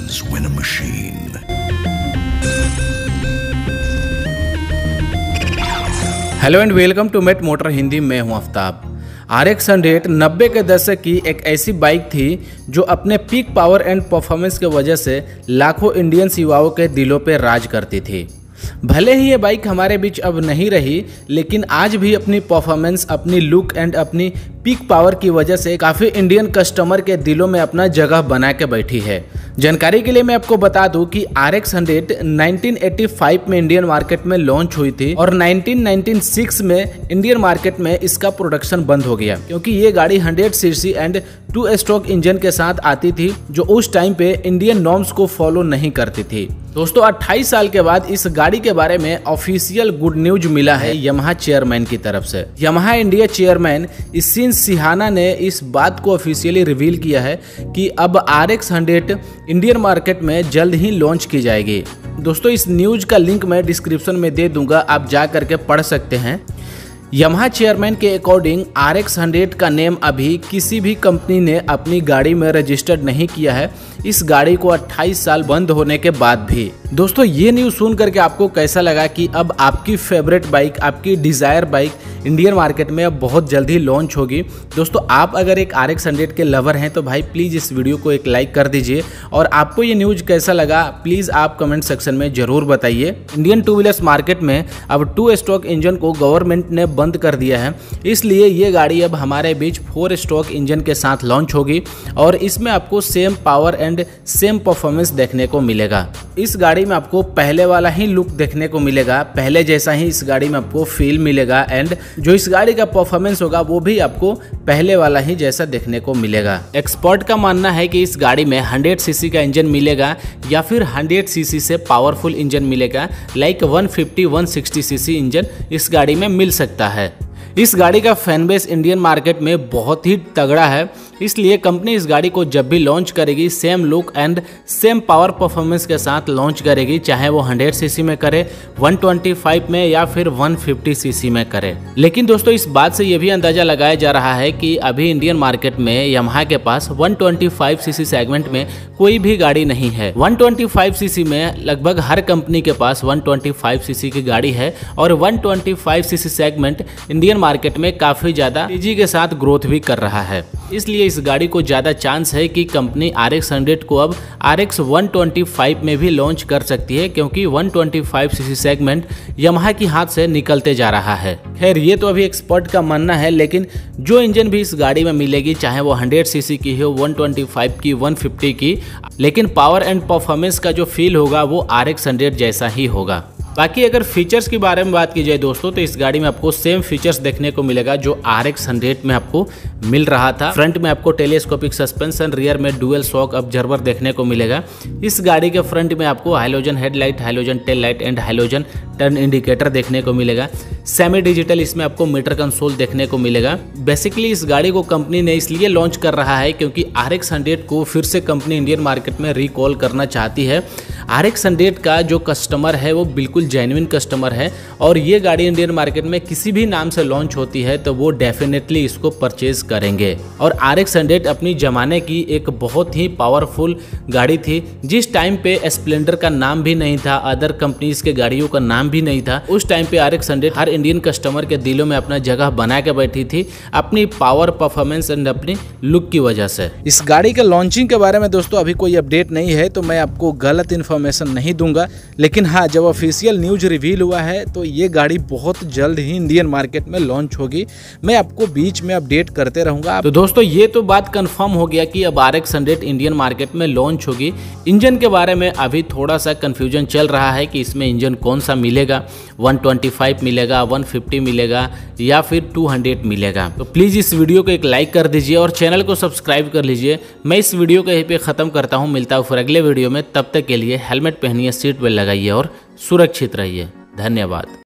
happens when a machine hello and welcome to Met Motor Hindi. मैं हूं Aftab. RX 100 90 के दशक की एक ऐसी बाइक थी जो अपने पीक पावर एंड परफॉर्मेंस के वजह से लाखों इंडियंस युवाओं के दिलों पर राज करती थी। भले ही ये बाइक हमारे बीच अब नहीं रही, लेकिन आज भी अपनी परफॉर्मेंस, अपनी लुक एंड अपनी पीक पावर की वजह से काफ़ी इंडियन कस्टमर के दिलों में अपना जगह बना के बैठी है। जानकारी के लिए मैं आपको बता दूं कि RX 100 1985 में इंडियन मार्केट में लॉन्च हुई थी और 1996 में इंडियन मार्केट में इसका प्रोडक्शन बंद हो गया, क्योंकि ये गाड़ी 100 सीसी एंड 2 स्ट्रोक इंजन के साथ आती थी, जो उस टाइम पे इंडियन नॉर्म्स को फॉलो नहीं करती थी। दोस्तों 28 साल के बाद इस गाड़ी के बारे में ऑफिशियल गुड न्यूज मिला है यामाहा चेयरमैन की तरफ से। Yamaha India chairman Eishin Chihana ने इस बात को ऑफिशियली रिवील किया है कि अब RX 100 इंडियन मार्केट में जल्द ही लॉन्च की जाएगी। दोस्तों इस न्यूज का लिंक मैं डिस्क्रिप्शन में दे दूंगा, आप जा करके पढ़ सकते हैं। यामाहा चेयरमैन के अकॉर्डिंग RX 100 का नेम अभी किसी भी कंपनी ने अपनी गाड़ी में रजिस्टर्ड नहीं किया है, इस गाड़ी को 28 साल बंद होने के बाद भी। दोस्तों ये न्यूज़ सुन करके आपको कैसा लगा कि अब आपकी फेवरेट बाइक, आपकी डिज़ायर बाइक इंडियन मार्केट में अब बहुत जल्द ही लॉन्च होगी। दोस्तों आप अगर एक RX 100 के लवर हैं तो भाई प्लीज़ इस वीडियो को एक लाइक कर दीजिए, और आपको ये न्यूज़ कैसा लगा प्लीज़ आप कमेंट सेक्शन में ज़रूर बताइए। इंडियन टू व्हीलर्स मार्केट में अब 2 स्ट्रोक इंजन को गवर्नमेंट ने बंद कर दिया है, इसलिए ये गाड़ी अब हमारे बीच 4 स्ट्रोक इंजन के साथ लॉन्च होगी और इसमें आपको same power and same performance देखने को मिलेगा। इस गाड़ी में आपको पहले वाला ही लुक देखने को मिलेगा, पहले जैसा ही इस गाड़ी में आपको फील मिलेगा, एंड जो इस गाड़ी का परफॉर्मेंस होगा वो भी आपको पहले वाला ही जैसा देखने को मिलेगा। एक्सपर्ट का मानना है कि इस गाड़ी में 100 सीसी का इंजन मिलेगा या फिर 100 सीसी से पावरफुल इंजन मिलेगा, लाइक 150-160 सीसी इंजन इस गाड़ी में मिल सकता है। इस गाड़ी का फैन बेस इंडियन मार्केट में बहुत ही तगड़ा है, इसलिए कंपनी इस गाड़ी को जब भी लॉन्च करेगी same look and same power performance के साथ लॉन्च करेगी, चाहे वो 100 सीसी में करे, 125 में या फिर 150 सीसी में करे। लेकिन दोस्तों इस बात से ये भी अंदाजा लगाया जा रहा है कि अभी इंडियन मार्केट में यामाहा के पास 125 सीसी सेगमेंट में कोई भी गाड़ी नहीं है। 125 सीसी में लगभग हर कंपनी के पास 125 सीसी की गाड़ी है और 125 सीसी सेगमेंट इंडियन मार्केट में काफी ज्यादा तेजी के साथ ग्रोथ भी कर रहा है, इसलिए इस गाड़ी को ज्यादा चांस है कि कंपनी RX 100 को अब RX 125 में भी लॉन्च कर सकती है, क्योंकि 125 सीसी सेगमेंट यामाहा की हाथ से निकलते जा रहा है। खैर ये तो अभी एक्सपर्ट का मानना है, लेकिन जो इंजन भी इस गाड़ी में मिलेगी, चाहे वो 100 सीसी की हो, 125 की, 150 की, लेकिन पावर एंड परफॉर्मेंस का जो फील होगा वो RX 100 जैसा ही होगा। बाकी अगर फीचर्स के बारे में बात की जाए दोस्तों, तो इस गाड़ी में आपको सेम फीचर्स देखने को मिलेगा जो RX 100 में आपको मिल रहा था। फ्रंट में आपको टेलीस्कोपिक सस्पेंशन, रियर में डुअल शॉक ऑब्जर्वर देखने को मिलेगा। इस गाड़ी के फ्रंट में आपको halogen headlight, halogen tail light and halogen turn indicator देखने को मिलेगा। सेमी डिजिटल इसमें आपको मीटर कंसोल देखने को मिलेगा। बेसिकली इस गाड़ी को कंपनी ने इसलिए लॉन्च कर रहा है क्योंकि RX 100 को फिर से कंपनी इंडियन मार्केट में रिकॉल करना चाहती है। RX 100 का जो कस्टमर है वो बिल्कुल जेन्युइन कस्टमर है, और ये गाड़ी इंडियन मार्केट में किसी भी नाम से लॉन्च होती है तो वो डेफिनेटली इसको परचेज करेंगे। और RX 100 अपनी जमाने की एक बहुत ही पावरफुल गाड़ी थी। जिस टाइम पे स्प्लेंडर का नाम भी नहीं था, अदर कंपनीज के गाड़ियों का नाम भी नहीं था, उस टाइम पे RX 100 हर इंडियन कस्टमर के दिलों में अपना जगह बना के बैठी थी, अपनी पावर, परफॉर्मेंस एंड अपनी लुक की वजह से। इस गाड़ी के लॉन्चिंग के बारे में दोस्तों अभी कोई अपडेट नहीं है, तो मैं आपको गलत इन्फॉर्मेशन नहीं दूंगा, लेकिन हाँ जब ऑफिशियल न्यूज रिवील हुआ है तो ये गाड़ी बहुत जल्द ही इंडियन मार्केट में लॉन्च होगी। मैं आपको बीच में अपडेट करते रहूंगा। तो दोस्तों ये तो बात कंफर्म हो गया कि अब RX 100 इंडियन मार्केट में लॉन्च होगी। इंजन के बारे में अभी थोड़ा सा कंफ्यूजन चल रहा है कि इसमें इंजन कौन सा मिलेगा, 125 मिलेगा, 150 मिलेगा या फिर 200 मिलेगा। तो प्लीज़ इस वीडियो को एक लाइक कर दीजिए और चैनल को सब्सक्राइब कर लीजिए। मैं इस वीडियो को यहीं पे ख़त्म करता हूँ, मिलता हूँ फिर अगले वीडियो में। तब तक के लिए हेलमेट पहनिए, सीट बेल्ट लगाइए और सुरक्षित रहिए। धन्यवाद।